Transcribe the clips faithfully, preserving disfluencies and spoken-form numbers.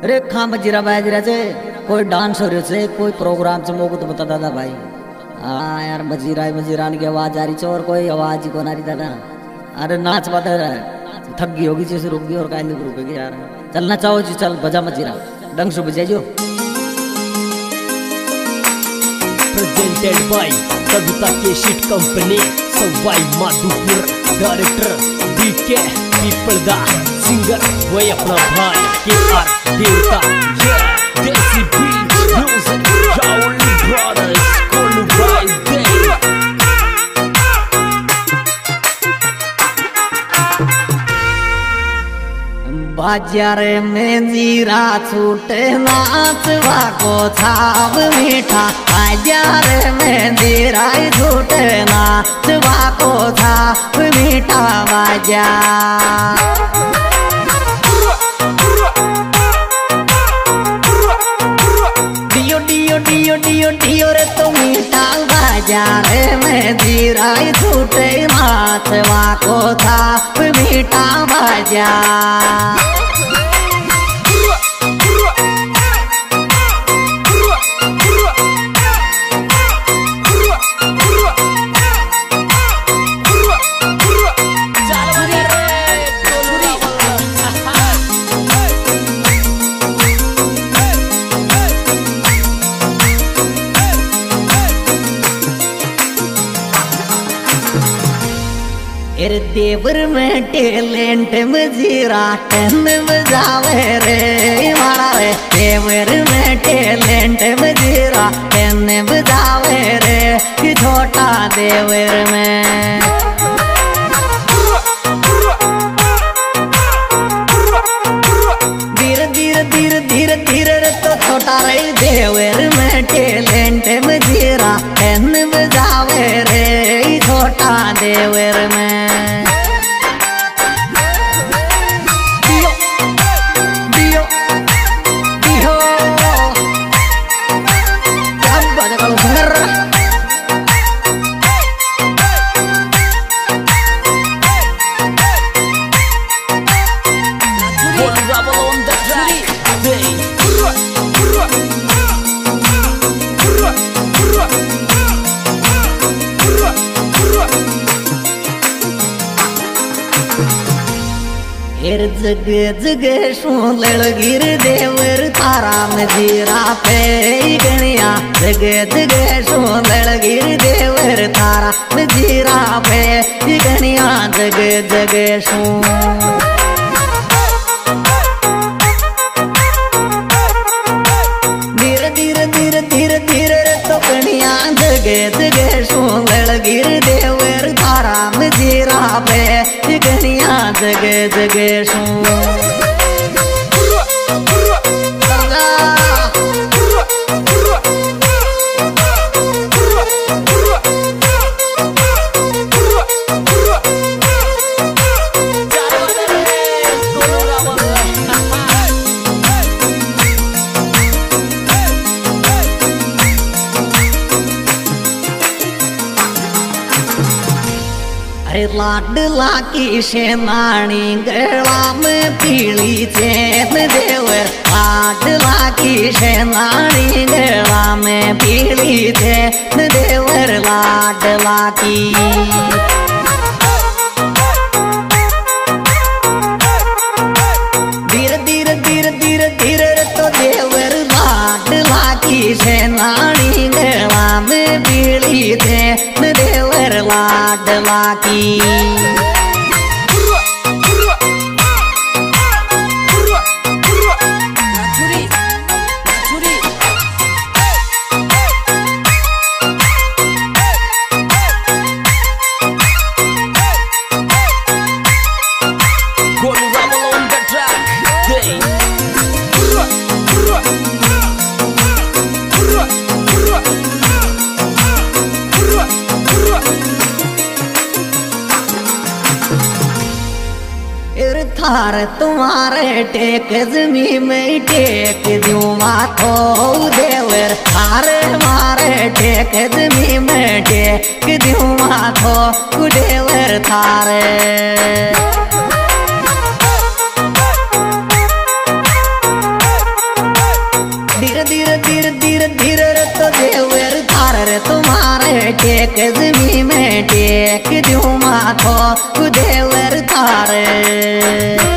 अरे खा मजीरा बाजरा से कोई डांस हो रहे से कोई प्रोग्राम से मोको तो बता दादा भाई। हाँ यार मजीरा मजीरान की आवाज आ रही है और कोई आवाज ही कौन आ रही दादा। अरे नाच पाता है थक गई होगी जैसे रुक गई और काहे नहीं रुकेगी यार। चलना चाहो जी चल बजा मजीरा डंग से बजा जो। Presented by Kavita Keshit company Sawai Madhopur. Director DK Pipalda singer वही अपना भाई के आर देवता। देसी बीट म्यूजिक रावली ब्रदर्स कोलू भाई दे। बाजार में जीरा छूटे नाचवा को छाव मीठा। बाजार में जीरा छूटे नाचवा को छाव मीठा बाजार। डियो डियो डियो डियो डियो रे तो मीठा बाजार में जीरा छूटे नाचवा को छाव मीठा बाजार। अरे देवर में टैलेंट मजीरा टन बजावे रे मारा रे। देवर में टैलेंट मजीरा टन बजावे रे कि छोटा देवर में। धीरे धीरे धीरे धीरे धीरे रे तो छोटा रे देवर में टैलेंट मजीरा टन बजावे रे छोटा देवर में। जग जग सोलड़ गिर देवर तारा मजीरा पे गणिया। जग जग सोलड़ गिर देवर तारा मजीरा पे गणिया। जग जग सो धीरे धीरे धीरे धीरे धीरे तो गणिया। जग जग सोलड़ गिर देवर तारा मजीरा पे गणिया। जग जग सो लाडला की शेनानी गला में पीली चैन देवर। लाडला की शेनानी गला में पीली चैन देवर। लाडला की धीरे धीरे धीरे धीरे धीरे तो देवर लाडला की शेनानी गला में पीली चैन देवर। लाडला की थार तुम्हारे टेक जमी में टेक दूं माथो देवर। थार मारे टेक जमी में टेक दूं माथो देवर थारे। एक जमी में टेक दूं माथो देवर थारे।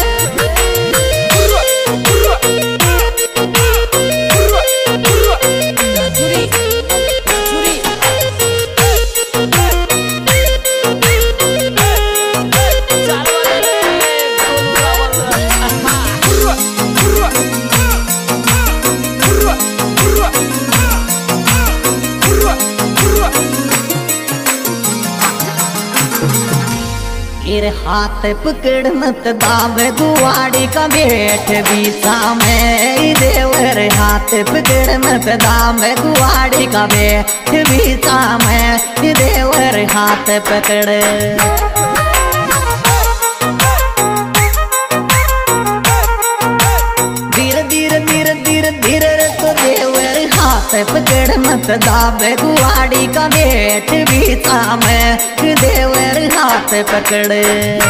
तेरे हाथ पकड़ मत दावे गुआड़ी का बेट बीसा में देवर हाथ पकड़ मत दावे गुआड़ी का बेट बीसा में देवर हाथ पकड़। धीरे धीरे धीरे धीरे धीरे तो देवर हाथ पकड़ मत दावे गुआड़ी का बेट बीसा में देवर हाथ पकड़।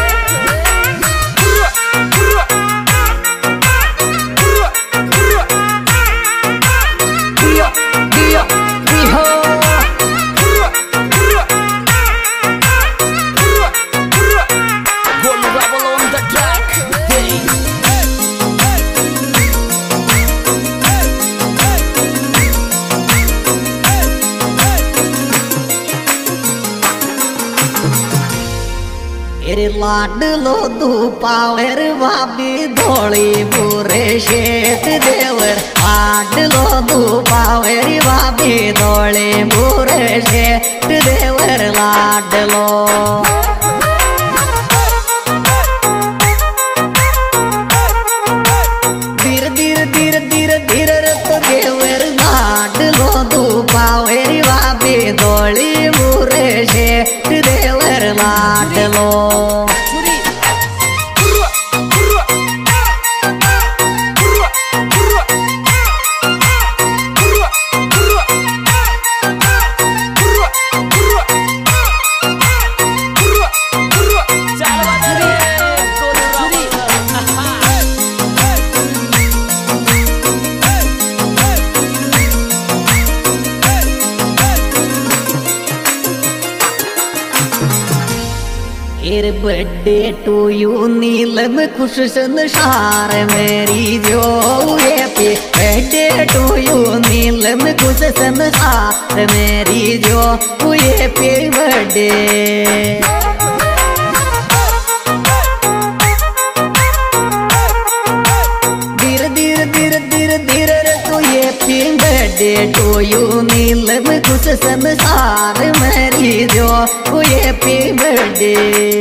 तेरे लाडलो तू पावर भाभी धोली बुरे शेत देवर लाडलो तू पावर भाभी धोली बुरे शेत देवर लाडलो। धीरे धीरे धीरे धीरे धीरे तो देवर लाडलो तू पावर भाभी धोली बुरे शेत देवर लाडलो। तेरे बर्थडे टू यू नीलम खुश संसार मेरी जो ये पे बर्थडे टू यू नीलम खुश संसार मेरी जो ये पे बर्थडे। धीरे धीरे धीरे धीरे धीरे तो ये पे बर्थडे टू यू नीलम खुश संसार मेरी जो ये पे बर्थडे।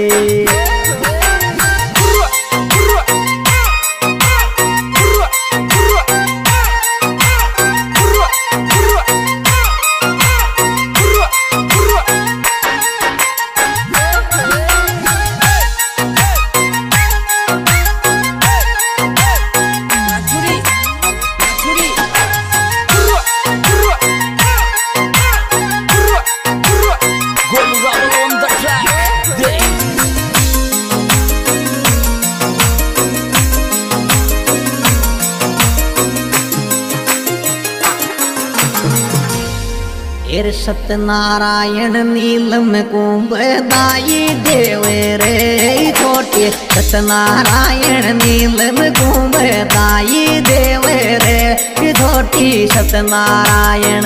तेरे सत्यनारायण नीलम कुंभ दाई देवे रे छोटे सत्यनारायण नीलम कुंभ दाई देवे रे छोटी सत्यनारायण।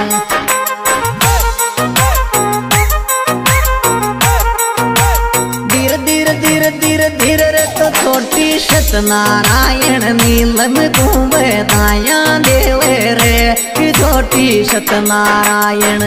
धीरे धीरे धीरे धीरे धीरे तो छोटी सत्यनारायण नीलम कुंभ दाया देवे रे छोटी सत्यनारायण।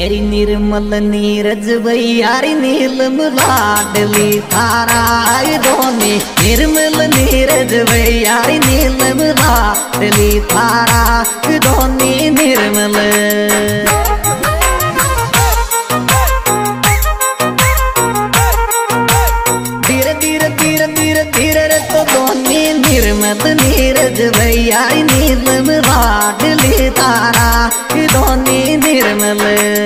मेरी निर्मल नीरज भैयारी नीलम लाडली थारा दोनी निर्मल नीरज भैयारी नीलम लाडली थारा दोनी निर्मल धीरे धीरे धीरे धीरे धीरे रे तो दोनी निर्मल नीरज भैयारी नीलम लाडली तारा दोनी निर्मल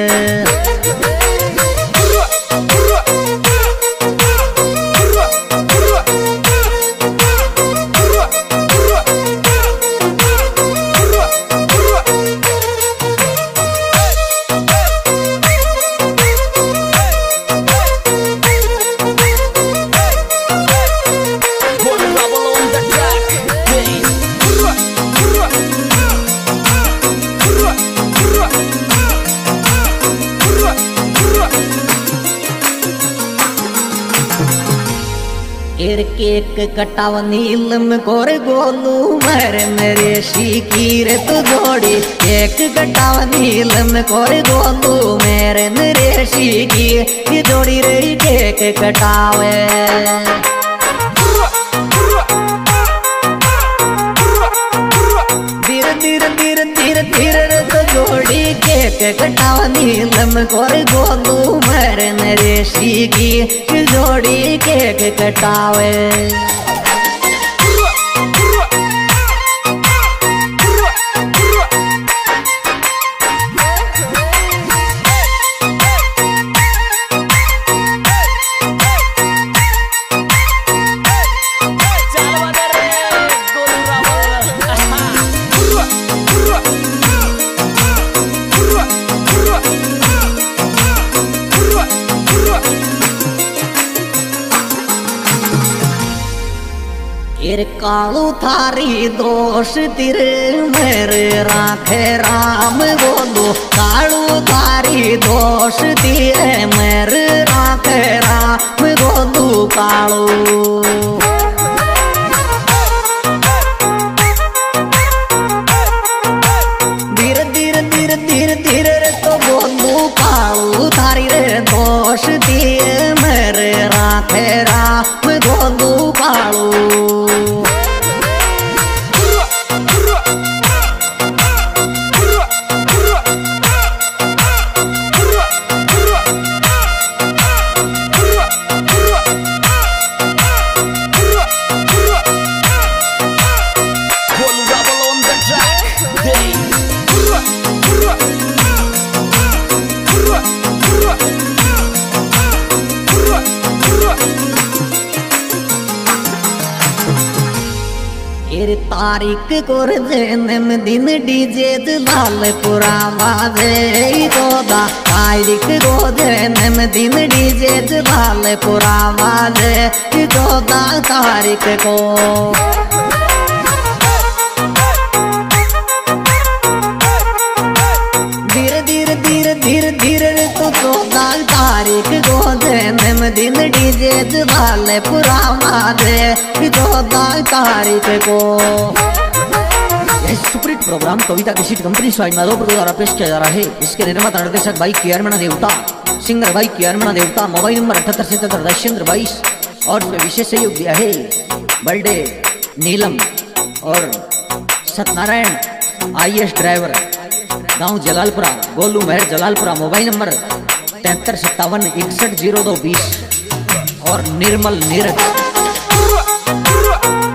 एर केक कटाव नीलम कोर गोलू मर मेरे शिकीर तू जोड़ी केक कटाव नीलम कोर गोलू मेरे मेरे शिकीर जोड़ी रे केक कटावे धीरे धीरे धीरे धीरे धीरे तो जोड़ी केक कटाव नीलम कोर गोलू मर मेरे शिकीर जोड़ी केक कटावे एर कालू थारी दोष तिर मेरे राखे राम बोलो कालू थारी दोष तिर मेरे राखे राम बोलो कालू धीरे धीरे धीरे धीरे धीरे रे तो बोलू कालू थारी रे दोष दिए मेरे राखे राम बोलू कालू तारीख कोर जन्म दिन डीजे लालपुरा बाजे चौदह तारीख को जन्म दिन डीजे लालपुरा बाजे चौदह तारीख को धीरे धीरे धीरे धीरे धीरे तो चौदह तारीख को जन्म दिन डीजे लालपुरा बाजे चौदह तारीख को यह सुपरहिट प्रोग्राम कविता की सीट कंपनी स्वाइन माधोपुर द्वारा पेश किया जा रहा है। इसके निर्माता निर्देशक भाई के आर मीणा देवता, सिंगर भाई के आर मीणा देवता। मोबाइल नंबर अठहत्तर सतहत्तर दशचंद्र बाईस। और इसमें विशेष सहयोग दिया है बर्थडे नीलम और सत्यनारायण आई एस ड्राइवर गांव जलालपुरा, गोलू महर जलालपुरा। मोबाइल नंबर तिहत्तर सत्तावन इकसठ जीरो दो बीस। और निर्मल नीरज